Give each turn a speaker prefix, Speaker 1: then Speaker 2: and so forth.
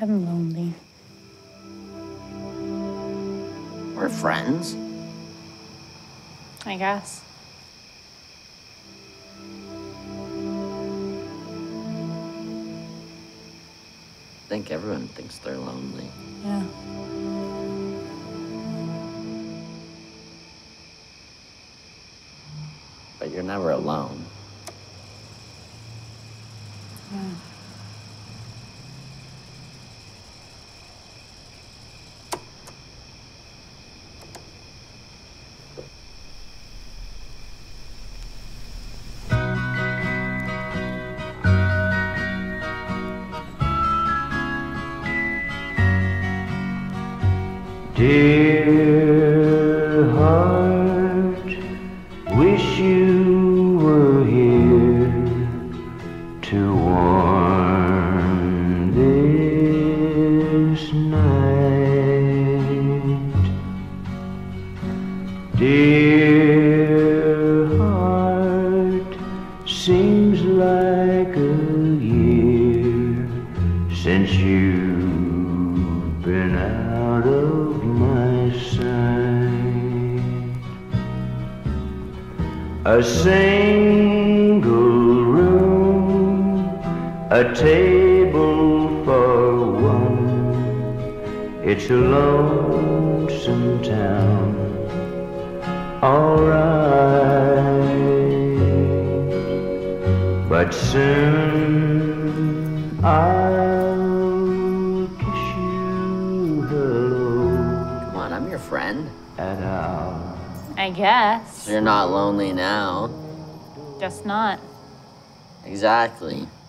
Speaker 1: I'm lonely.
Speaker 2: We're friends.
Speaker 1: I guess.
Speaker 2: I think everyone thinks they're lonely.
Speaker 1: Yeah.
Speaker 2: But you're never alone.
Speaker 1: Yeah.
Speaker 3: Dear heart, wish you were here to warm this night. Dear heart, seems like a year since you've been out of my sight. A single room, a table for one. It's a lonesome town, alright. But soon I'll kiss you hello.
Speaker 2: Come on, I'm your friend.
Speaker 3: At our
Speaker 1: I guess.
Speaker 2: You're not lonely now.
Speaker 1: Just not.
Speaker 2: Exactly.